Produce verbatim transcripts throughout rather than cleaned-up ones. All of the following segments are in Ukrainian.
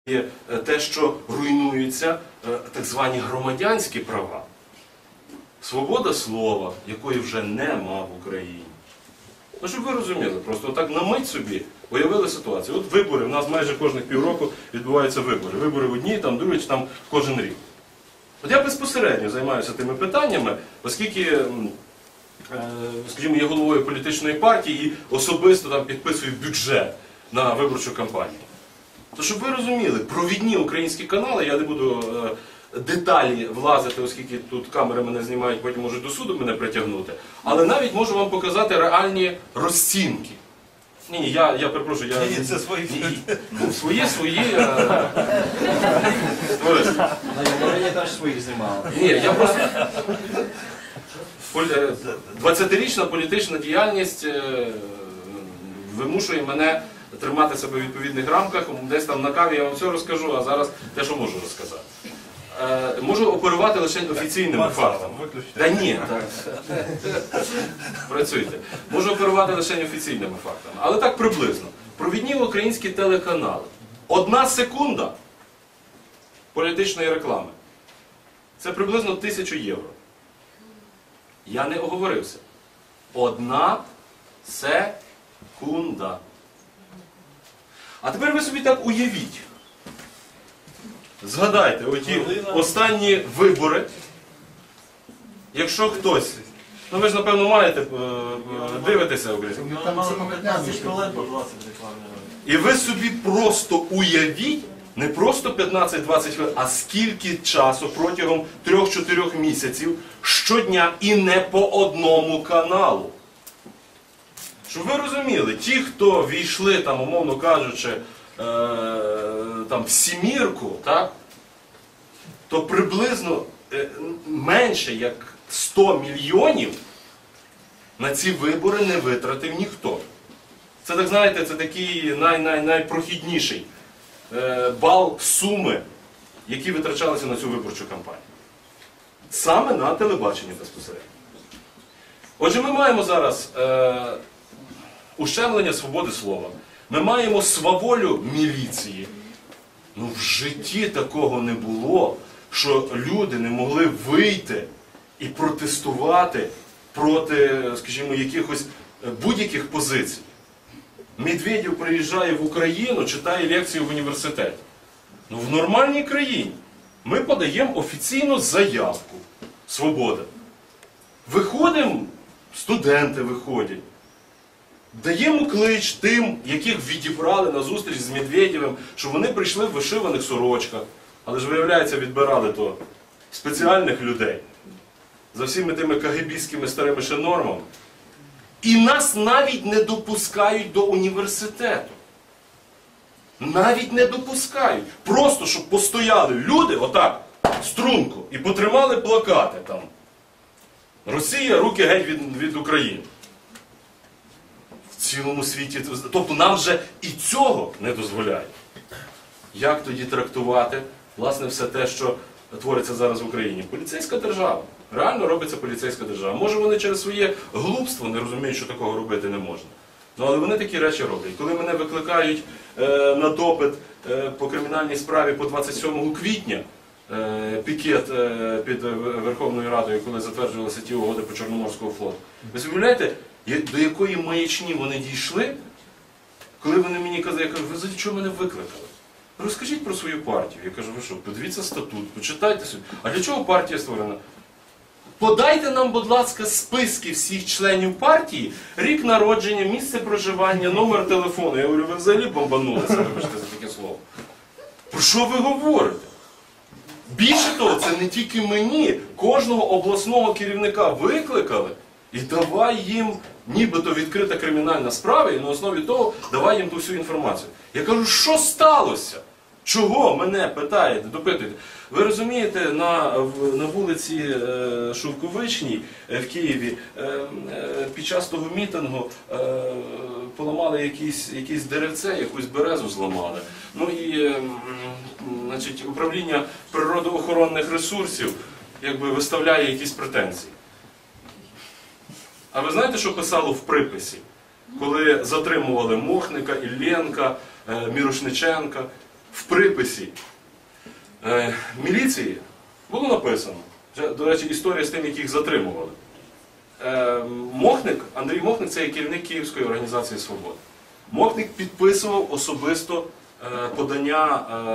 Є те, що руйнуються так звані громадянські права. Свобода слова, якої вже нема в Україні. Ну, щоб ви розуміли, просто так на мить собі уявили ситуацію. От вибори, у нас майже кожних півроку відбуваються вибори. Вибори в одній, там, другі, там кожен рік. От я безпосередньо займаюся тими питаннями, оскільки, скажімо, є головою політичної партії і особисто там підписую бюджет на виборчу кампанію. То щоб ви розуміли, провідні українські канали, я не буду е, деталі влазити, оскільки тут камери мене знімають, потім можуть до суду мене притягнути, але навіть можу вам показати реальні розцінки. Ні, ні, я, я перепрошую, я... Ні, це свої. Ну, свої, свої... Е... Товариші. Я теж своїх знімав. Ні, я просто... двадцятирічна політична діяльність е... вимушує мене тримати себе в відповідних рамках, десь там на каві я вам все розкажу, а зараз те, що можу розказати. Е, можу оперувати лише офіційними фактами. Та ні, так. Працюйте. Можу оперувати лише офіційними фактами. Але так приблизно. Провідні українські телеканали. Одна секунда політичної реклами. Це приблизно тисячу євро. Я не оговорився. Одна секунда. А тепер ви собі так уявіть. Згадайте, оті останні вибори, якщо хтось, ну ви ж напевно маєте дивитися українську. І ви собі просто уявіть, не просто п'ятнадцять-двадцять хвилин, а скільки часу протягом трьох-чотирьох місяців щодня і не по одному каналу. Щоб ви розуміли, ті, хто війшли, там, умовно кажучи, е, там, в сімірку, так, то приблизно е, менше як сто мільйонів на ці вибори не витратив ніхто. Це, так знаєте, це такий най-най-найпрохідніший е, бал суми, які витрачалися на цю виборчу кампанію. Саме на телебаченні безпосередньо. Отже, ми маємо зараз... Е, ущемлення свободи слова. Ми маємо сваволю міліції. Ну, в житті такого не було, що люди не могли вийти і протестувати проти, скажімо, якихось будь-яких позицій. Медведєв приїжджає в Україну, читає лекцію в університеті. Ну, в нормальній країні ми подаємо офіційну заявку. Свобода. Виходимо, студенти виходять. Даємо клич тим, яких відібрали на зустріч з Медведєвим, що вони прийшли в вишиваних сорочках. Але ж, виявляється, відбирали то спеціальних людей за всіми тими кагебістськими старими ще нормами. І нас навіть не допускають до університету. Навіть не допускають. Просто, щоб постояли люди, отак, струнко, і потримали плакати там. Росія, руки геть від, від України. В цілому світі. Тобто нам вже і цього не дозволяють. Як тоді трактувати, власне, все те, що твориться зараз в Україні? Поліцейська держава. Реально робиться поліцейська держава. Може вони через своє глупство не розуміють, що такого робити не можна. Ну, але вони такі речі роблять. Коли мене викликають е, на допит е, по кримінальній справі по двадцять сьомого квітня, е, пікет е, під Верховною Радою, коли затверджувалися ті угоди по Чорноморського флоту. Ви уявляєте, до якої маячні вони дійшли, коли вони мені казали, я кажу, ви за чого мене викликали? Розкажіть про свою партію. Я кажу, ви що, подивіться статут, почитайте собі. А для чого партія створена? Подайте нам, будь ласка, списки всіх членів партії, рік народження, місце проживання, номер телефону. Я говорю, ви взагалі бомбанулися, вибачте за таке слово. Про що ви говорите? Більше того, це не тільки мені, кожного обласного керівника викликали, і давай їм, нібито відкрита кримінальна справа, і на основі того давай їм ту всю інформацію. Я кажу, що сталося? Чого мене питаєте, допитуєте? Ви розумієте, на, на вулиці е, Шовковичній е, в Києві е, е, під час того мітингу е, поламали якісь, якісь деревце, якусь березу зламали. Ну і е, значить, управління природоохоронних ресурсів якби виставляє якісь претензії. А ви знаєте, що писало в приписі? Коли затримували Мохника, Іллєнка, Мірошниченка, в приписі е, міліції було написано, вже, до речі, історія з тим, яких затримували. Е, Мохник, Андрій Мохник, це є керівник Київської організації «Свобода». Мохник підписував особисто е, подання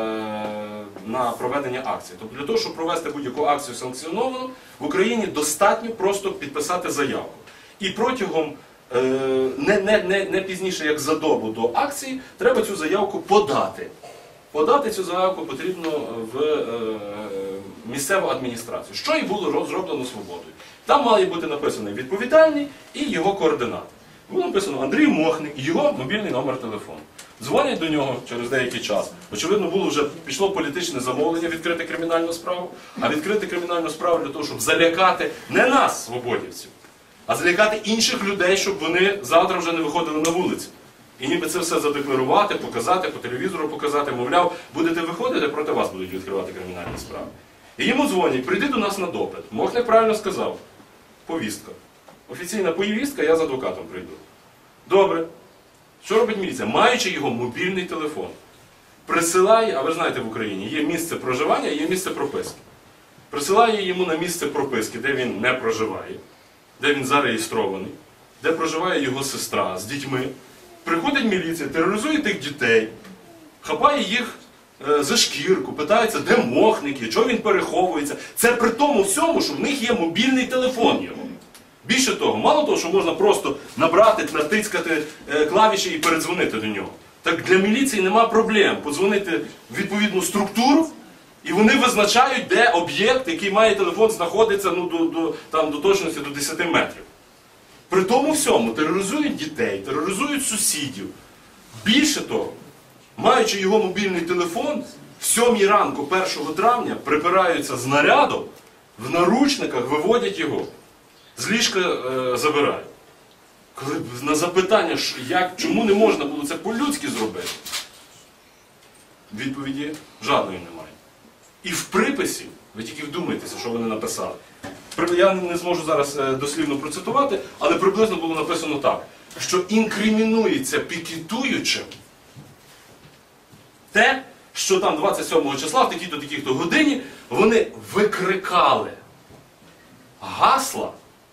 е, на проведення акції. Тобто для того, щоб провести будь-яку акцію санкціоновану, в Україні достатньо просто підписати заявку. І протягом е, не, не, не, не пізніше, як за добу до акції, треба цю заявку подати. Подати цю заявку потрібно в е, місцеву адміністрацію, що і було зроблено «Свободою». Там має бути написаний відповідальний і його координати. Було написано Андрій Мохник і його мобільний номер телефону. Дзвонять до нього через деякий час. Очевидно, було вже пішло політичне замовлення відкрити кримінальну справу, а відкрити кримінальну справу для того, щоб залякати не нас, свободівців, а залякати інших людей, щоб вони завтра вже не виходили на вулицю. І ніби це все задекларувати, показати, по телевізору показати, мовляв, будете виходити, проти вас будуть відкривати кримінальні справи. І йому дзвонять, прийди до нас на допит. Мохник правильно сказав, повістка. Офіційна повістка, я з адвокатом прийду. Добре. Що робить міліція? Маючи його мобільний телефон, присилає, а ви ж знаєте, в Україні є місце проживання і є місце прописки. Присилає йому на місце прописки, де він не проживає, де він зареєстрований, де проживає його сестра з дітьми. Приходить міліція, тероризує тих дітей, хапає їх е, за шкірку, питається, де Мохник, чого він переховується. Це при тому всьому, що в них є мобільний телефон його. Більше того, мало того, що можна просто набрати, натискати е, клавіші і передзвонити до нього. Так для міліції нема проблем подзвонити в відповідну структуру, і вони визначають, де об'єкт, який має телефон, знаходиться ну, до, до, там, до точності до десяти метрів. При тому всьому тероризують дітей, тероризують сусідів. Більше того, маючи його мобільний телефон, в сьомій ранку першого травня припираються з нарядом, в наручниках виводять його, з ліжка е, забирають. Коли на запитання, як, чому не можна було це по-людськи зробити, відповіді жодної немає. І в приписі, ви тільки вдумайтеся, що вони написали. Я не зможу зараз дослівно процитувати, але приблизно було написано так, що інкримінується пікетуючим те, що там двадцять сьомого числа, в такій-то такій-то годині, вони викрикали гасла,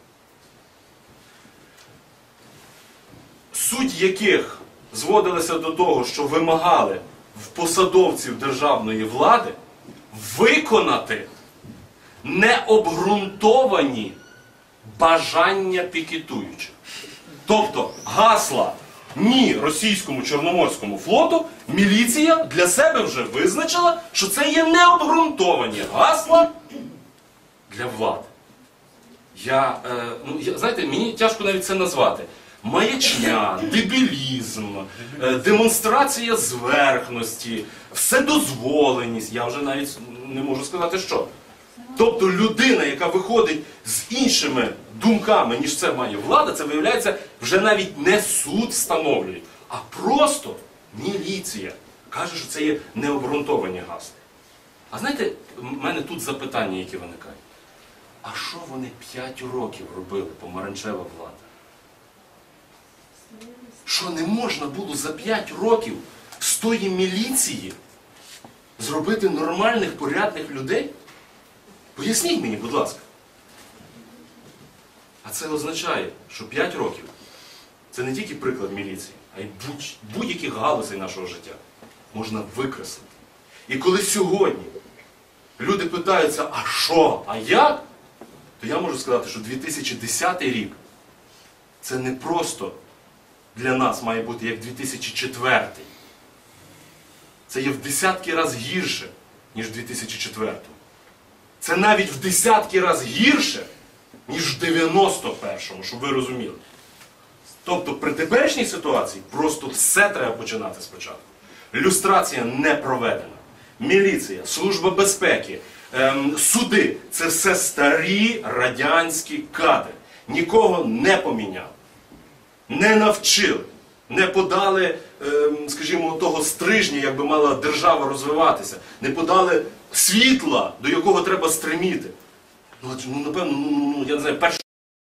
суть яких зводилася до того, що вимагали в посадовців державної влади виконати необґрунтовані бажання пікетуючих. Тобто гасла «Ні» російському Чорноморському флоту міліція для себе вже визначила, що це є необґрунтовані гасла для влади. Я, е, ну, я, знаєте, мені тяжко навіть це назвати. Маячня, дебілізм, е, демонстрація зверхності, вседозволеність, я вже навіть не можу сказати що. Тобто людина, яка виходить з іншими думками, ніж це має влада, це виявляється вже навіть не суд встановлює, а просто міліція каже, що це є необґрунтовані гасла. А знаєте, в мене тут запитання, які виникають. А що вони п'ять років робили, помаранчева влада? Що не можна було за п'ять років з тої міліції зробити нормальних, порядних людей? Поясніть мені, будь ласка. А це означає, що п'ять років це не тільки приклад міліції, а й будь-яких галузей нашого життя можна викреслити. І коли сьогодні люди питаються, а що, а як? То я можу сказати, що дві тисячі десятий рік це не просто для нас має бути як дві тисячі четвертий. Це є в десятки раз гірше, ніж в дві тисячі четвертому. Це навіть в десятки раз гірше, ніж в дев'яносто першому, щоб ви розуміли. Тобто при теперішній ситуації просто все треба починати спочатку. Люстрація не проведена. Міліція, Служба безпеки, ем, суди – це все старі радянські кадри. Нікого не поміняли, не навчили, не подали, ем, скажімо, того стрижня, як би мала держава розвиватися, не подали світла, до якого треба стриміти. Ну, ну напевно, ну, ну, я не знаю, перше